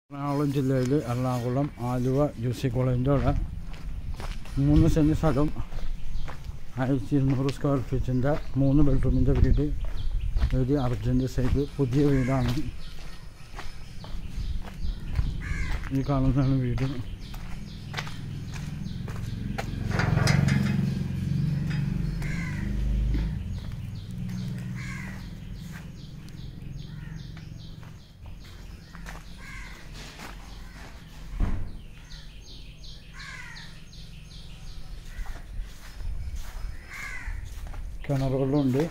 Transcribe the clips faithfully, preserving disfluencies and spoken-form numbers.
എറണാകുളം ജില്ലയിൽ എറണാകുളം ആലുവ ജ്യൂസി കോളേജിൻ്റെ അവിടെ മൂന്ന് സെൻറ്റ് സ്ഥലം ആയിരത്തി ഇരുന്നൂറ് സ്ക്വയർ ഫീറ്റിൻ്റെ മൂന്ന് ബെഡ്റൂമിൻ്റെ വീട്. ഒരു അർജൻറ്റ് സൈഡ് പുതിയ വീടാണ്. ഈ കാണുന്നതാണ് വീട്. കിണറുകളുണ്ട്,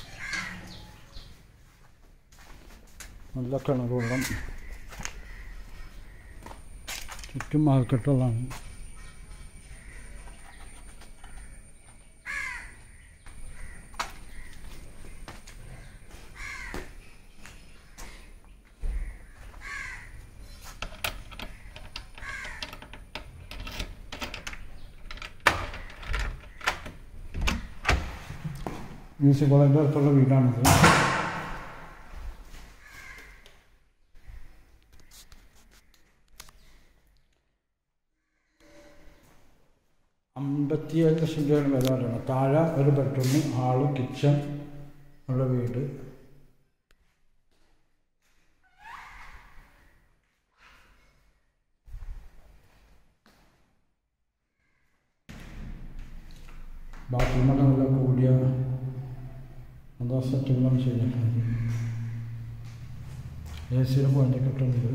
നല്ല കിണർ വെള്ളം. ചുറ്റും മാർക്കറ്റുകളാണ്. ജ്യൂസി കോളേജിൻ്റെ അടുത്തുള്ള വീടാണിത്. അമ്പത്തിയേഴ് ലക്ഷം രൂപയാണ് വില പറയുന്നത്. താഴെ ഒരു ബെഡ്റൂം, ഹാള്, കിച്ചൺ ഉള്ള വീട്. ബാത്റൂമൊക്കെ നല്ല കൂടിയ എന്താ സെറ്റിംഗാണ് ചെയ്തിട്ടുള്ളത്. എ സിയുടെ പോയിൻ്റൊക്കെ ഇട്ടുണ്ട്.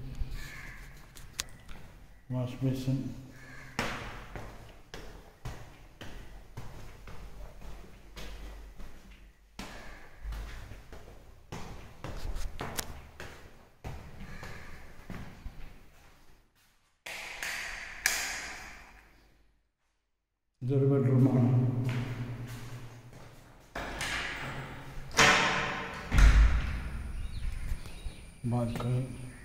വാഷ് ബേസിൻ, ഇതൊരു ബെഡ്റൂമാണ്. ബാൽക്കണി,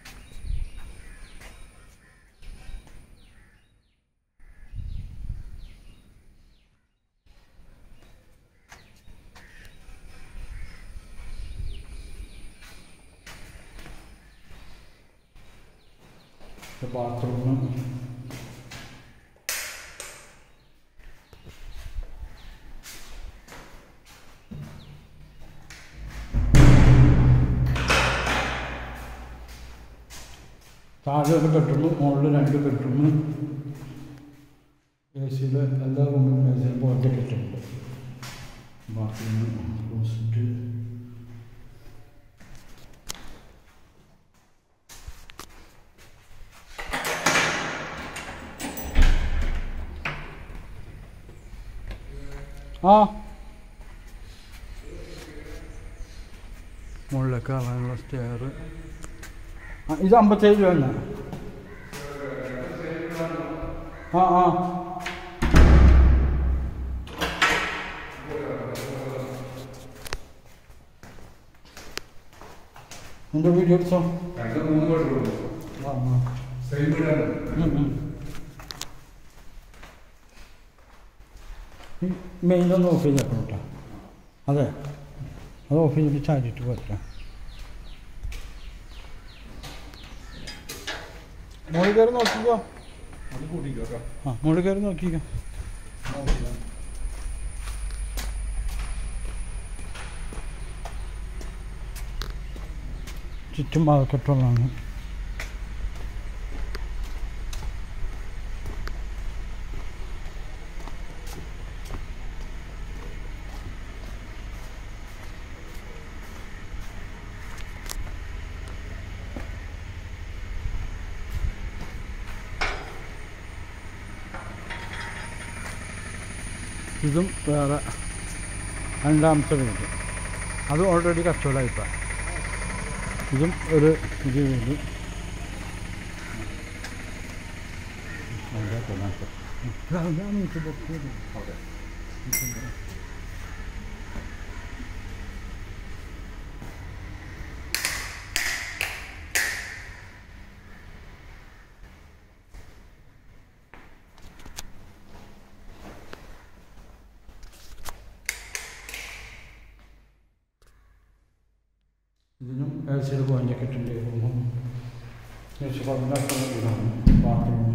ബാത്റൂം, താഴെ ഒരു ബെഡ്റൂം, മുകളിൽ രണ്ട് ബെഡ്റൂം. എ സിയുടെ എല്ലാ റൂമിലും എ സിയിൽ പോയിൻ്റൊക്കെ ഇട്ടുണ്ട്. ബാത്റൂം, ക്ലോസറ്റ്, ആ മുകളിലേക്ക് കയറാനുള്ള സ്റ്റെയർ. ആ ഇത് അമ്പത്തേഴ് രൂപ തന്നെ. ആ ആ എൻ്റെ വീഡിയോ എടുത്തോ. ആ ആ മെയിനൊന്ന് ഓഫ് ചെയ്തേക്കണം കേട്ടോ. അതെ, അത് ഓഫ് ചെയ്തിട്ട് ചാടിയിട്ട് പറ്റാം. മുകളിൽ കയറി നോക്കിക്കോ. ആ മുകളിൽ കയറി നോക്കിക്കോ. ചുറ്റും മാർക്കറ്റുകളാണ്. ഇതും വേറെ രണ്ടാമത്തെ വീട്. അത് ഓൾറെഡി കച്ചവടമായിപ്പോൾ. ഇതും ഒരു പുതിയ വീട്. ഇതിനും എ സിയുടെ പോയിൻ്റൊക്കെ ഇട്ടുണ്ട്. മ്യൂസിക് ഹോളിൻ്റെ അടുത്തുള്ള വീടാണ്. Bathroom,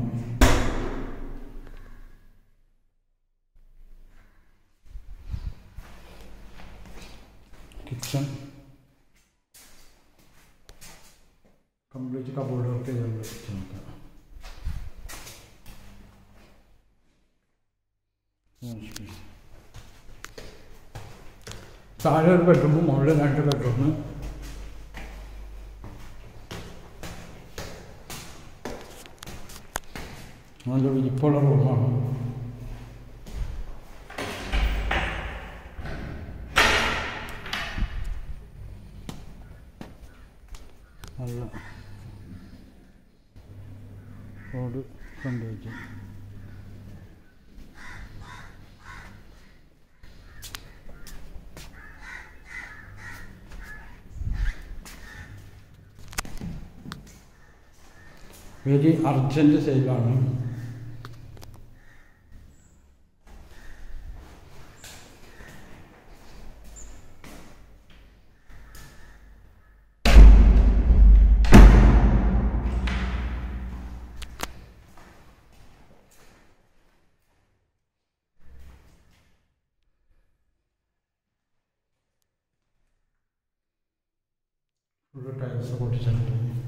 kitchen, complete cupboard work ചെയ്തുള്ള കിച്ചണൊക്കെ. താഴെ ഒരു ബെഡ്റൂമും മുകളിൽ രണ്ട് ബെഡ്റൂം. നല്ല വലിപ്പമുള്ള റൂമാണ്. നല്ല റോഡ് ഫ്രണ്ട് വെച്ച് വെരി അർജൻറ്റ് സെയിലാണ്. ഫുള്ള് ടൈൽസ് പൊട്ടിച്ചിട്ടുണ്ട്.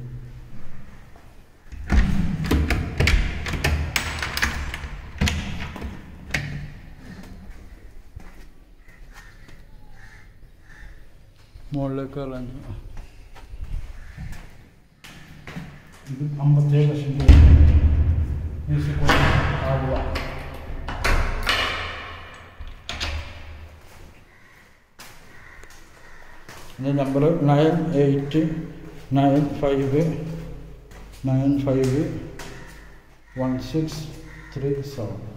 മുകളിലേക്ക് ഇറങ്ങി ഇത് അമ്പത്തേഴ് ലക്ഷം രൂപ മ്യൂസിക് ആവുക. എൻ്റെ number nine eight nine five nine five one six three seven.